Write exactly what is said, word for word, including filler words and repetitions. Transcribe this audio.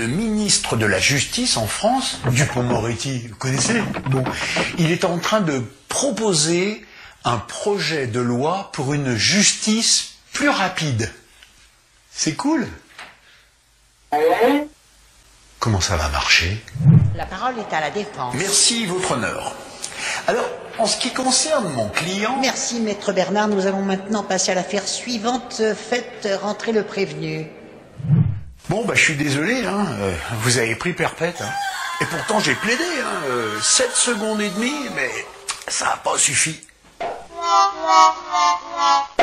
le ministre de la Justice en France, Dupond-Moretti, vous connaissez? Bon, il est en train de proposer un projet de loi pour une justice plus rapide. C'est cool. Comment ça va marcher? La parole est à la Défense. Merci, votre honneur. Alors, en ce qui concerne mon client... Merci, maître Bernard. Nous allons maintenant passer à l'affaire suivante. Faites rentrer le prévenu. Bon, bah, je suis désolé, hein. euh, vous avez pris perpète. Hein. Et pourtant, j'ai plaidé, hein. Euh, sept secondes et demie, mais ça n'a pas suffi.